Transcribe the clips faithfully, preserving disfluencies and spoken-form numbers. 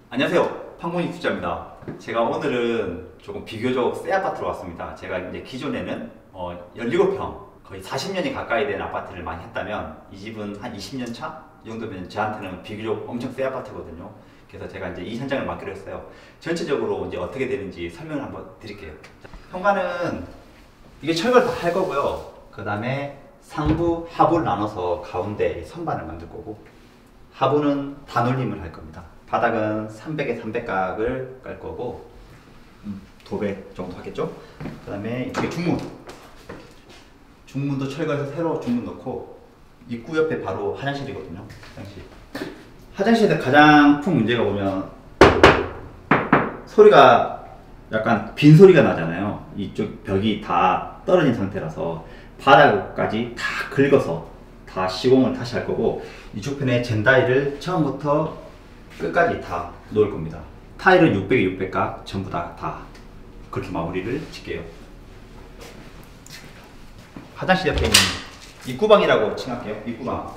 안녕하세요, 판공익 투자입니다. 제가 오늘은 조금 비교적 새 아파트로 왔습니다. 제가 이제 기존에는 어, 십칠 평 거의 사십 년이 가까이 된 아파트를 많이 했다면 이 집은 한 이십 년 차? 이 정도면 저한테는 비교적 엄청 새 아파트거든요. 그래서 제가 이제 이 현장을 맡기로 했어요. 전체적으로 이제 어떻게 되는지 설명을 한번 드릴게요. 현관은 이게 철거를 다 할 거고요. 그 다음에 상부, 하부를 나눠서 가운데 선반을 만들 거고, 하부는 단올림을 할 겁니다. 바닥은 삼백에 삼백 각을 깔 거고, 음, 도배 정도 하겠죠? 그 다음에 이게 중문. 중문도 철거해서 새로 중문 넣고, 입구 옆에 바로 화장실이거든요. 화장실. 화장실에서 가장 큰 문제가 보면 소리가 약간 빈 소리가 나잖아요. 이쪽 벽이 다 떨어진 상태라서 바닥까지 다 긁어서 다 시공을 다시 할 거고, 이쪽 편에 젠다이를 처음부터 끝까지 다 놓을 겁니다. 타일은 육백에 육백 각 전부 다, 다 그렇게 마무리를 짓게요. 화장실 옆에 있는 입구방이라고 칭할게요. 입구방.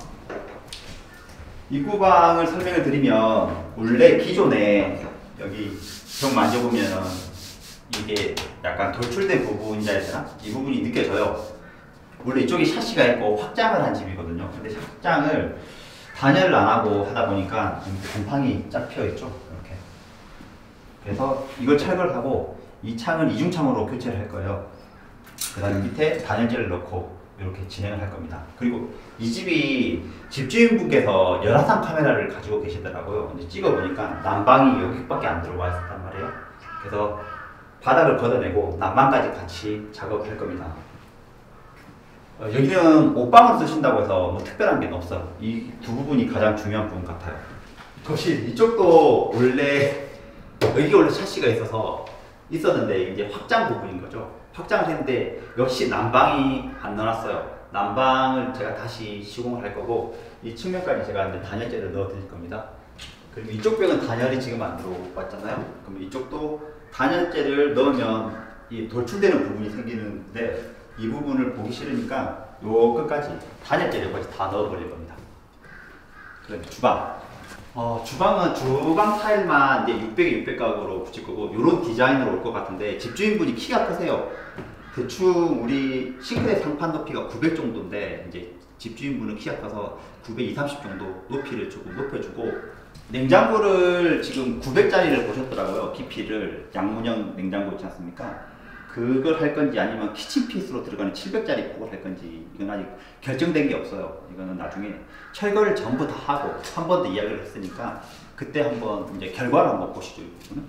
입구방을 설명을 드리면, 원래 기존에 여기 벽 만져보면은 이게 약간 돌출된 부분이라 해야 되나? 이 부분이 느껴져요. 원래 이쪽이 샤시가 있고 확장을 한 집이거든요. 근데 확장을 단열을 안 하고 하다 보니까 곰팡이 쫙 피어 있죠. 이렇게. 그래서 이걸 철거를 하고 이 창은 이중창으로 교체를 할 거예요. 그 다음에 밑에 단열재를 넣고 이렇게 진행을 할 겁니다. 그리고 이 집이 집주인분께서 열화상 카메라를 가지고 계시더라고요. 이제 찍어보니까 난방이 여기밖에 안 들어와 있었단 말이에요. 그래서 바닥을 걷어내고 난방까지 같이 작업을 할 겁니다. 어, 여기는 옷방으로 쓰신다고 해서 뭐 특별한 게 없어요. 이 두 부분이 가장 중요한 부분 같아요. 거실 이쪽도 원래 여기 원래 샤시가 있어서 있었는데 이제 확장 부분인 거죠. 확장을 했는데 역시 난방이 안 넣어놨어요. 난방을 제가 다시 시공을 할 거고, 이 측면까지 제가 이제 단열재를 넣어 드릴 겁니다. 그리고 이쪽 벽은 단열이 지금 안 들어왔잖아요. 그럼 이쪽도 단열재를 넣으면 이 돌출되는 부분이 생기는데, 이 부분을 보기 싫으니까 요 끝까지 단열재를 거의 다 넣어버릴 겁니다. 그다음에 주방. 어, 주방은 주방 타일만 이제 육백에 육백 각으로 붙일 거고, 이런 디자인으로 올 것 같은데, 집주인분이 키가 크세요. 대충 우리 싱크대 상판 높이가 구백 정도인데, 이제 집주인분은 키가 커서 구백 이십 정도 높이를 조금 높여주고, 냉장고를 지금 구백 짜리를 보셨더라고요. 깊이를. 양문형 냉장고 있지 않습니까? 그걸 할 건지 아니면 키친피스로 들어가는 칠백 짜리 폭을 할 건지, 이건 아직 결정된 게 없어요. 이거는 나중에 철거를 전부 다 하고 한 번 더 이야기를 했으니까 그때 한번 이제 결과를 한번 보시죠. 이거는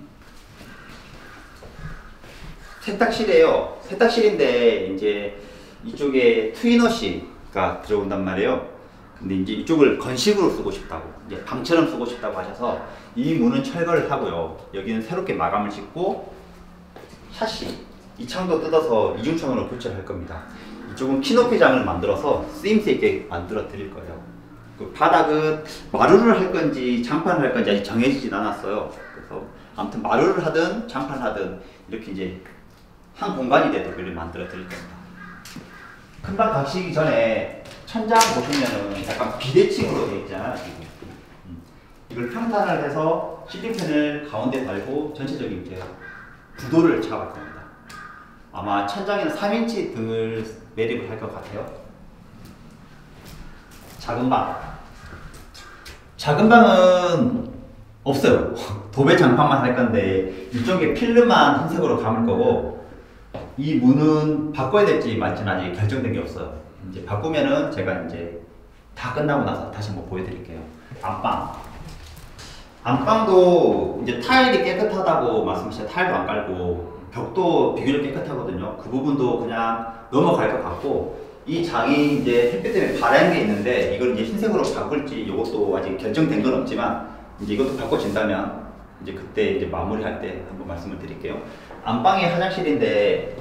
세탁실이에요. 세탁실인데 이제 이쪽에 트위너시가 들어온단 말이에요. 근데 이제 이쪽을 건식으로 쓰고 싶다고, 이제 방처럼 쓰고 싶다고 하셔서 이 문은 철거를 하고요. 여기는 새롭게 마감을 짓고, 샤시 이 창도 뜯어서 이중창으로 교체를 할 겁니다. 이쪽은 키높이장을 만들어서 쓰임새 있게 만들어 드릴 거예요. 그 바닥은 마루를 할 건지 장판을 할 건지 아직 정해지진 않았어요. 그래서 아무튼 마루를 하든 장판을 하든 이렇게 이제 한 공간이 되도록 만들어 드릴 겁니다. 금방 각시기 전에 천장 보시면은 약간 비대칭으로 되어 있잖아요. 음. 이걸 평탄을 해서 실링팬을 가운데 달고 전체적인 이제 구도를 잡을 겁니다. 아마 천장에는 삼 인치 등을 매립을 할 것 같아요. 작은 방. 작은 방은 없어요. 도배 장판만 할 건데, 이쪽에 필름만 흰색으로 감을 거고, 이 문은 바꿔야 될지 말지는 아직 결정된 게 없어요. 이제 바꾸면은 제가 이제 다 끝나고 나서 다시 한번 보여드릴게요. 안방. 안방도 이제 타일이 깨끗하다고 말씀하셨어요. 타일도 안 깔고 벽도 비교적 깨끗하거든요. 그 부분도 그냥 넘어갈 것 같고, 이 장이 이제 햇빛 때문에 바라는 게 있는데, 이걸 이제 흰색으로 바꿀지 이것도 아직 결정된 건 없지만, 이제 이것도 바꿔진다면 이제 그때 이제 마무리할 때 한번 말씀을 드릴게요. 안방이 화장실인데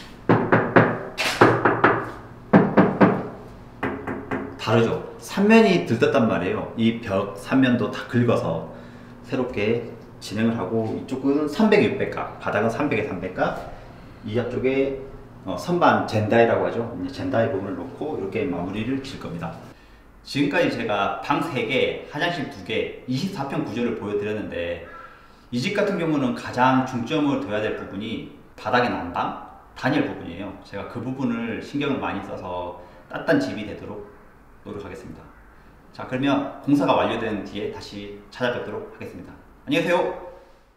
다르죠. 삼면이 들떴단 말이에요. 이 벽 삼면도 다 긁어서 새롭게 진행을 하고, 이쪽은 삼백에 육백 각, 바닥은 삼백에 삼백 각, 이 앞쪽에 어, 선반 젠다이라고 하죠. 이제 젠다이 부분을 놓고 이렇게 마무리를 질 겁니다. 지금까지 제가 방 세 개, 화장실 두 개, 이십사 평 구조를 보여드렸는데, 이 집 같은 경우는 가장 중점을 둬야 될 부분이 바닥의 난방, 단열 부분이에요. 제가 그 부분을 신경을 많이 써서 따뜻한 집이 되도록 노력하겠습니다. 자, 그러면 공사가 완료된 뒤에 다시 찾아뵙도록 하겠습니다. 안녕하세요.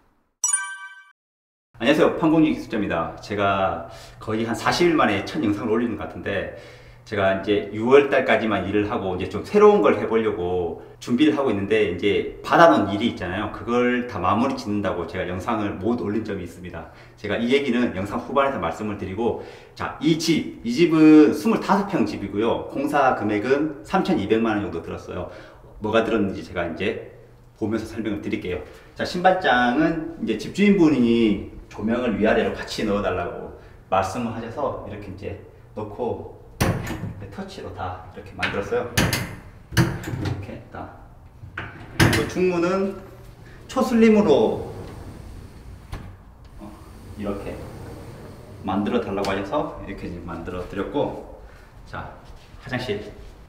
안녕하세요. 판공유 기술자입니다. 제가 거의 한 사십 일 만에 첫 영상을 올리는 것 같은데, 제가 이제 유월 달까지만 일을 하고 이제 좀 새로운 걸 해보려고 준비를 하고 있는데, 이제 받아놓은 일이 있잖아요. 그걸 다 마무리 짓는다고 제가 영상을 못 올린 점이 있습니다. 제가 이 얘기는 영상 후반에서 말씀을 드리고, 자, 이 집, 이 집은 이십오 평 집이고요. 공사 금액은 삼천이백만 원 정도 들었어요. 뭐가 들었는지 제가 이제 보면서 설명을 드릴게요. 자, 신발장은 이제 집주인분이 조명을 위아래로 같이 넣어달라고 말씀을 하셔서 이렇게 이제 넣고, 터치로 다 이렇게 만들었어요. 이렇게 딱. 그 중문은 초슬림으로 이렇게 만들어 달라고 하셔서 이렇게 만들어 드렸고, 자, 화장실.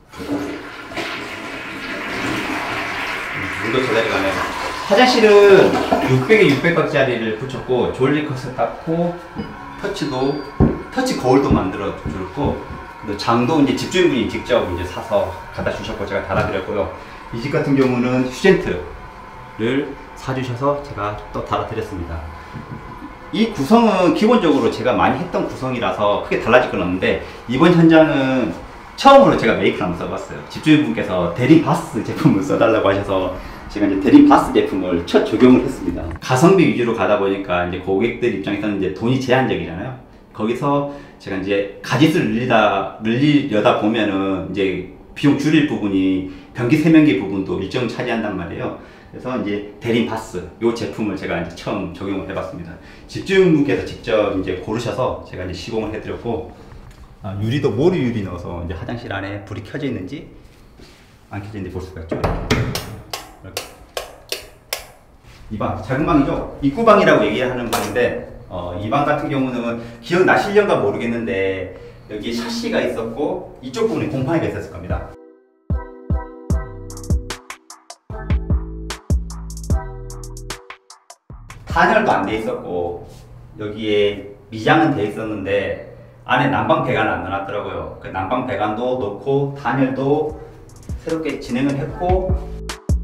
물도 제대로 가네요. 화장실은 육백에 육백 각짜리를 붙였고, 조일리컷을 닦고, 터치도, 터치 거울도 만들어 줬고, 장도 이제 집주인분이 직접 이제 사서 갖다 주셨고 제가 달아드렸고요. 이 집 같은 경우는 휴젠트를 사주셔서 제가 또 달아드렸습니다. 이 구성은 기본적으로 제가 많이 했던 구성이라서 크게 달라질 건 없는데, 이번 현장은 처음으로 제가 메이크를 한번 써봤어요. 집주인분께서 대림 바스 제품을 써달라고 하셔서 제가 이제 대림 바스 제품을 첫 적용을 했습니다. 가성비 위주로 가다 보니까 이제 고객들 입장에서는 이제 돈이 제한적이잖아요. 거기서 제가 이제 가짓을 늘리다, 늘리려다 보면은 이제 비용 줄일 부분이 변기 세면기 부분도 일정 차지한단 말이에요. 그래서 이제 대림 바스 요 제품을 제가 이제 처음 적용을 해봤습니다. 집주인분께서 직접 이제 고르셔서 제가 이제 시공을 해드렸고, 아, 유리도 모루 유리 넣어서 이제 화장실 안에 불이 켜져 있는지 안 켜져 있는지 볼 수가 있죠. 이렇게. 이 방, 작은 방이죠. 입구방이라고 얘기하는 방인데, 어, 이 방 같은 경우는 기억나실련가 모르겠는데 여기 샤시가 있었고 이쪽 부분에 곰팡이가 있었을 겁니다. 단열도 안 돼 있었고 여기에 미장은 돼 있었는데 안에 난방 배관을 안 넣어놨더라고요. 그 난방 배관도 넣고 단열도 새롭게 진행을 했고,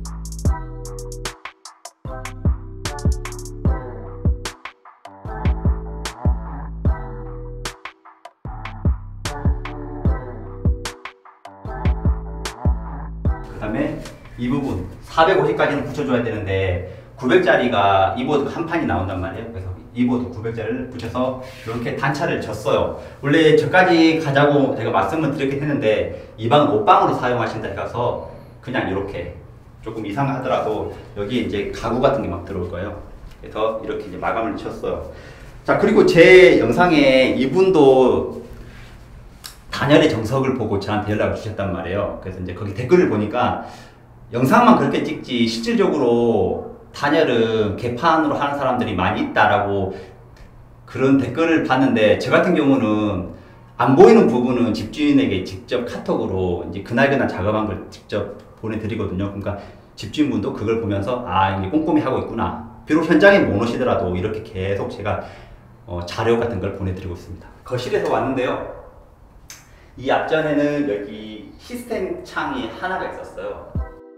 그 다음에 이 부분 사백오십까지는 붙여줘야 되는데 구백짜리가 이 보드 한 판이 나온단 말이에요. 그래서 이 보드 구백짜리를 붙여서 이렇게 단차를 졌어요. 원래 저까지 가자고 제가 말씀을 드렸긴 했는데 이 방은 옷방으로 사용하신다 해서 그냥 이렇게 조금 이상하더라도 여기 이제 가구 같은 게 막 들어올 거예요. 그래서 이렇게 이제 마감을 쳤어요. 자, 그리고 제 영상에 이분도 단열의 정석을 보고 저한테 연락을 주셨단 말이에요. 그래서 이제 거기 댓글을 보니까 영상만 그렇게 찍지 실질적으로 단열은 개판으로 하는 사람들이 많이 있다라고 그런 댓글을 봤는데, 저 같은 경우는 안 보이는 부분은 집주인에게 직접 카톡으로 이제 그날그날 작업한 걸 직접 보내드리거든요. 그러니까 집주인분도 그걸 보면서 아, 이게 꼼꼼히 하고 있구나. 비록 현장에 못 오시더라도 이렇게 계속 제가 어, 자료 같은 걸 보내드리고 있습니다. 거실에서 왔는데요. 이 앞전에는 여기 시스템 창이 하나가 있었어요.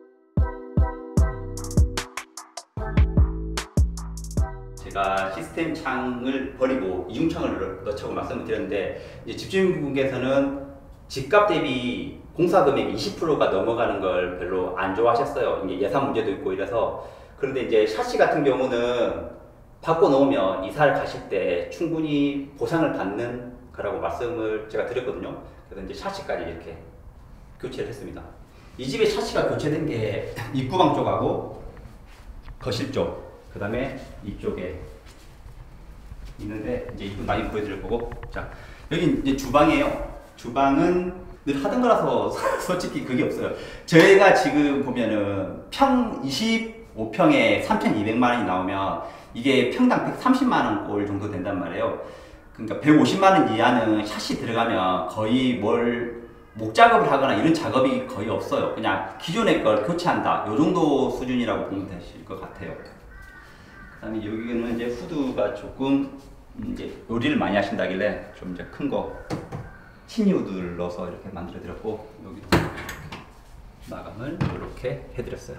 제가 시스템 창을 버리고 이중창을 넣자고 말씀을 드렸는데, 이제 집주인분께서는 집값 대비 공사 금액 이십 퍼센트가 넘어가는 걸 별로 안 좋아하셨어요. 이게 예산 문제도 있고 이래서. 그런데 이제 샤시 같은 경우는 바꿔놓으면 이사를 가실 때 충분히 보상을 받는 거라고 말씀을 제가 드렸거든요. 그래서 이제 샤시까지 이렇게 교체를 했습니다. 이 집의 샤시가 교체된 게 입구방 쪽하고 거실 쪽, 그 다음에 이쪽에 있는데, 이제 이거 많이 보여드릴 거고. 자, 여기 이제 주방이에요. 주방은 늘 하던 거라서 솔직히 그게 없어요. 저희가 지금 보면은 평 이십오 평에 삼천이백만 원이 나오면 이게 평당 백삼십만 원 꼴 정도 된단 말이에요. 그러니까 백오십만 원 이하는 샤시 들어가면 거의 뭘 목작업을 하거나 이런 작업이 거의 없어요. 그냥 기존의 걸 교체한다, 요 정도 수준이라고 보면 되실 것 같아요. 그다음에 여기는 이제 후드가 조금 이제 요리를 많이 하신다길래 좀 이제 큰 거 티니 후드를 넣어서 이렇게 만들어 드렸고, 여기도 마감을 이렇게 해드렸어요.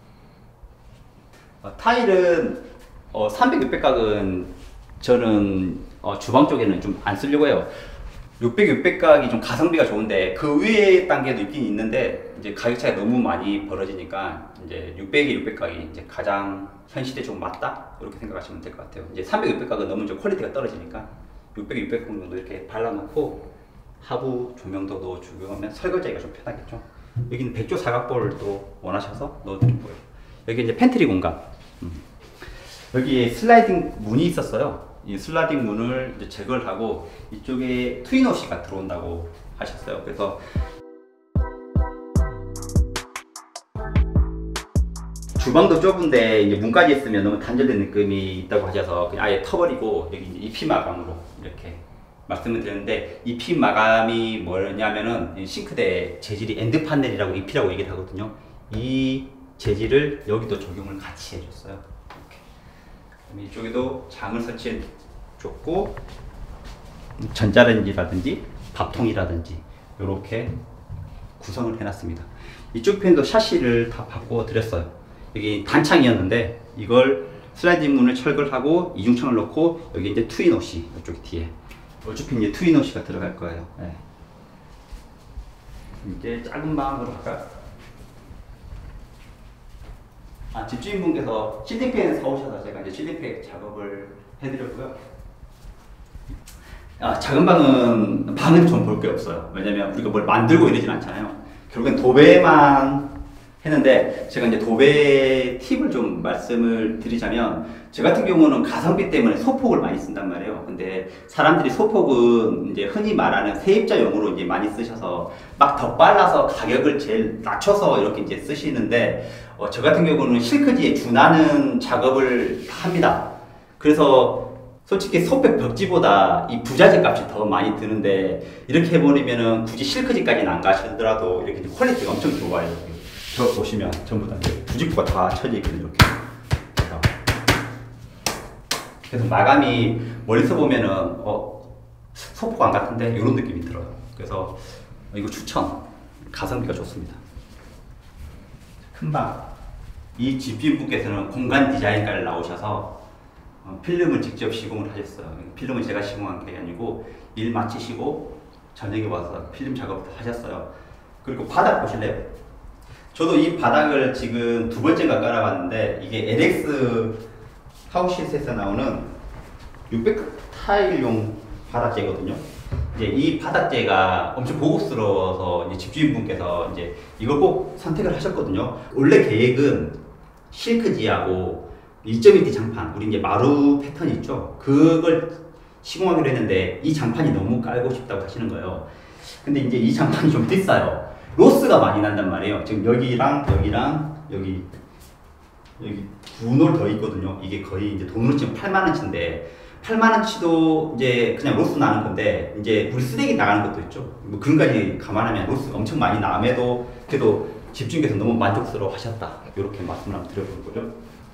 어, 타일은 어, 삼백, 육백 각은 저는 어, 주방 쪽에는 좀 안 쓰려고 해요. 육백, 육백 각이 좀 가성비가 좋은데 그 위에 단계도 있긴 있는데 이제 가격 차이가 너무 많이 벌어지니까 이제 육백에 육백 각이 이제 가장 현 시대에 좀 맞다 이렇게 생각하시면 될 것 같아요. 이제 삼백, 육백 각은 너무 이제 퀄리티가 떨어지니까 육백, 육백 각 정도 이렇게 발라놓고 하부 조명도 넣어주고 하면 설거지가 좀 편하겠죠. 여기는 백조 사각볼을 또 원하셔서 넣어드리고요. 여기 이제 팬트리 공간. 음. 여기에 슬라이딩 문이 있었어요. 이 슬라이딩 문을 이제 제거를 하고 이쪽에 트윈워시가 들어온다고 하셨어요. 그래서 주방도 좁은데 이제 문까지 있으면 너무 단절된 느낌이 있다고 하셔서 그냥 아예 터버리고 여기 이제 이피 마감으로 이렇게 말씀을 드렸는데, 이피 마감이 뭐냐면은 싱크대 재질이 엔드 파넬이라고 이피라고 얘기를 하거든요. 이 재질을 여기도 적용을 같이 해줬어요. 이렇게. 이쪽에도 장을 설치해 줬고, 전자레인지라든지 밥통이라든지 이렇게 구성을 해놨습니다. 이쪽 편도 샤시를 다 바꿔 드렸어요. 여기 단창이었는데 이걸 슬라이딩 문을 철거하고 이중창을 넣고 여기 이제 트윈워시 이쪽 뒤에 어차피 이제 트윈워시가 들어갈 거예요. 네. 이제 작은 방으로 갈까? 아, 집주인분께서 실링팬 사오셔서 제가 이제 실링팬 작업을 해드렸고요. 아, 작은 방은 방은 좀 볼 게 없어요. 왜냐면 우리가 뭘 만들고 이러진 않잖아요. 결국엔 도배만 했는데, 제가 이제 도배 팁을 좀 말씀을 드리자면, 저 같은 경우는 가성비 때문에 소폭을 많이 쓴단 말이에요. 근데 사람들이 소폭은 이제 흔히 말하는 세입자용으로 이제 많이 쓰셔서 막 덧발라서 가격을 제일 낮춰서 이렇게 이제 쓰시는데, 어, 저 같은 경우는 실크지에 준하는 작업을 합니다. 그래서 솔직히 소백 벽지보다 이 부자재 값이 더 많이 드는데, 이렇게 해버리면은 굳이 실크지까지는 안 가시더라도 이렇게 퀄리티가 엄청 좋아요. 저 보시면 전부 다 부직포가 다 쳐져 있거든요. 이렇게. 그래서 마감이 멀리서 보면은 어 소포관 같은데 이런 느낌이 들어요. 그래서 이거 추천. 가성비가 좋습니다. 큰 방. 이 집주인분께서는 공간 디자인과를 나오셔서 어, 필름을 직접 시공을 하셨어요. 필름은 제가 시공한 게 아니고 일 마치시고 저녁에 와서 필름 작업을 하셨어요. 그리고 바닥 보실래요? 저도 이 바닥을 지금 두 번째가 깔아봤는데, 이게 엘엑스 하우시스에서 나오는 육백 타일용 바닥재거든요. 이제 이 바닥재가 엄청 고급스러워서 이제 집주인분께서 이제 이걸 꼭 선택을 하셨거든요. 원래 계획은 실크지하고 일 점 일 티 장판, 우리 이제 마루 패턴 있죠? 그걸 시공하기로 했는데 이 장판이 너무 깔고 싶다고 하시는 거예요. 근데 이제 이 장판이 좀 비싸요. 로스가 많이 난단 말이에요. 지금 여기랑 여기랑 여기 여기 두 놀 더 있거든요. 이게 거의 이제 돈으로 치면 팔만 원치인데, 팔만 원치도 이제 그냥 로스 나는 건데, 이제 우리 쓰레기 나가는 것도 있죠. 뭐 그런 까지 감안하면 로스가 엄청 많이 남에도 그래도 집주인께서 너무 만족스러워 하셨다, 이렇게 말씀을 한번 드려보는 거죠.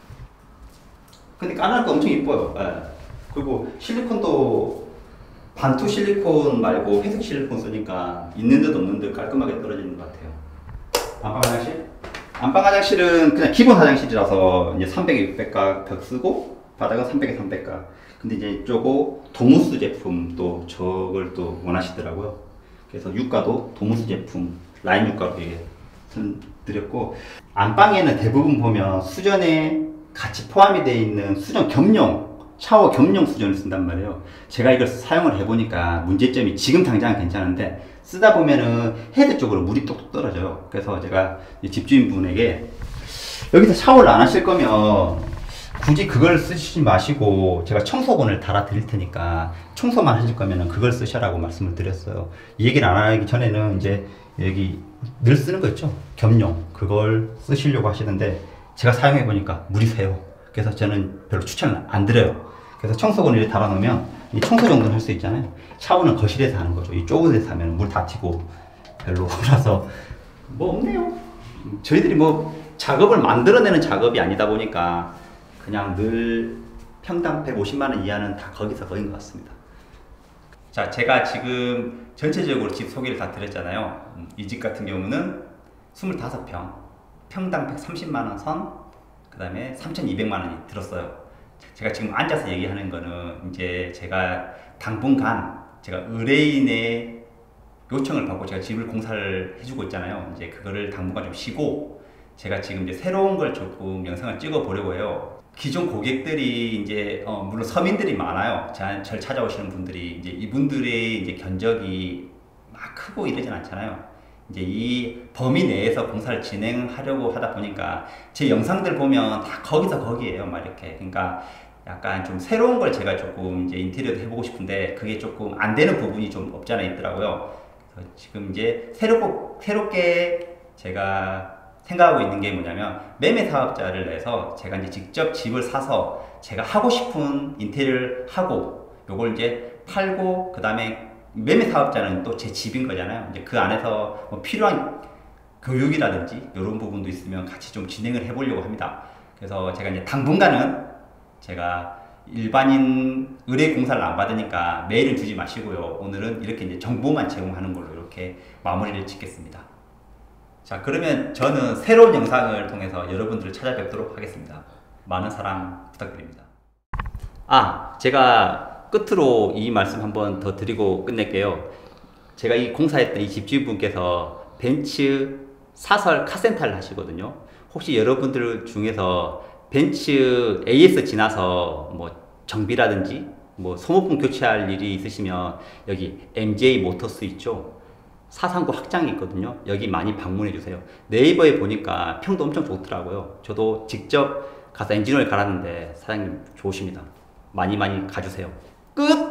근데 까는 거 엄청 이뻐요. 네. 그리고 실리콘도 반투 실리콘 말고 회색 실리콘 쓰니까 있는 듯 없는 듯 깔끔하게 떨어지는 것 같아요. 안방 화장실? 안방 화장실은 그냥 기본 화장실이라서 이제 삼백, 육백 각 벽 쓰고 바닥은 삼백에 삼백 각. 근데 이제 이쪽은 도무스 제품 또 저걸 또 원하시더라고요. 그래서 유가도 도무스 제품 라인 유가로 드렸고, 안방에는 대부분 보면 수전에 같이 포함이 되어 있는 수전 겸용, 샤워 겸용 수전을 쓴단 말이에요. 제가 이걸 사용을 해보니까 문제점이 지금 당장은 괜찮은데, 쓰다 보면은 헤드 쪽으로 물이 뚝뚝 떨어져요. 그래서 제가 집주인분에게 여기서 샤워를 안 하실 거면 굳이 그걸 쓰시지 마시고 제가 청소건을 달아 드릴 테니까 청소만 하실 거면은 그걸 쓰셔라고 말씀을 드렸어요. 이 얘기를 안 하기 전에는 이제 여기 늘 쓰는 거 있죠? 겸용. 그걸 쓰시려고 하시는데 제가 사용해 보니까 물이 새요. 그래서 저는 별로 추천을 안 드려요. 그래서 청소건을 이렇게 달아 놓으면 이 청소 정도는 할 수 있잖아요. 샤워는 거실에서 하는 거죠. 이 좁은 데서 하면 물 다 튀고 별로라서 뭐 없네요. 저희들이 뭐 작업을 만들어내는 작업이 아니다 보니까 그냥 늘 평당 백오십만 원 이하는 다 거기서 거긴 것 같습니다. 자, 제가 지금 전체적으로 집 소개를 다 드렸잖아요. 이 집 같은 경우는 이십오 평, 평당 백삼십만 원 선, 그 다음에 삼천이백만 원이 들었어요. 제가 지금 앉아서 얘기하는 거는 이제 제가 당분간 제가 의뢰인의 요청을 받고 제가 집을 공사를 해주고 있잖아요. 이제 그거를 당분간 좀 쉬고 제가 지금 이제 새로운 걸 조금 영상을 찍어 보려고 해요. 기존 고객들이 이제 어 물론 서민들이 많아요. 저, 절 찾아오시는 분들이 이제 이분들의 이제 견적이 막 크고 이러진 않잖아요. 이제 이 범위 내에서 공사를 진행하려고 하다 보니까 제 영상들 보면 다 거기서 거기에요. 막 이렇게. 그러니까 약간 좀 새로운 걸 제가 조금 이제 인테리어도 해보고 싶은데 그게 조금 안 되는 부분이 좀 없지 않아 있더라고요. 그래서 지금 이제 새롭고, 새롭게 제가 생각하고 있는 게 뭐냐면 매매 사업자를 내서 제가 이제 직접 집을 사서 제가 하고 싶은 인테리어를 하고 요걸 이제 팔고 그 다음에 매매 사업자는 또 제 집인 거잖아요. 이제 그 안에서 뭐 필요한 교육이라든지 이런 부분도 있으면 같이 좀 진행을 해보려고 합니다. 그래서 제가 이제 당분간은 제가 일반인 의뢰 공사를 안 받으니까 메일을 주지 마시고요. 오늘은 이렇게 이제 정보만 제공하는 걸로 이렇게 마무리를 짓겠습니다. 자, 그러면 저는 새로운 영상을 통해서 여러분들을 찾아뵙도록 하겠습니다. 많은 사랑 부탁드립니다. 아, 제가 끝으로 이 말씀 한번 더 드리고 끝낼게요. 제가 이 공사했던 이 집주인분께서 벤츠 사설 카센터를 하시거든요. 혹시 여러분들 중에서 벤츠 에이에스 지나서 뭐 정비라든지 뭐 소모품 교체할 일이 있으시면 여기 엠제이 모터스 있죠? 사상구 확장이 있거든요. 여기 많이 방문해 주세요. 네이버에 보니까 평도 엄청 좋더라고요. 저도 직접 가서 엔진오일 갈았는데 사장님 좋으십니다. 많이 많이 가주세요. 끝!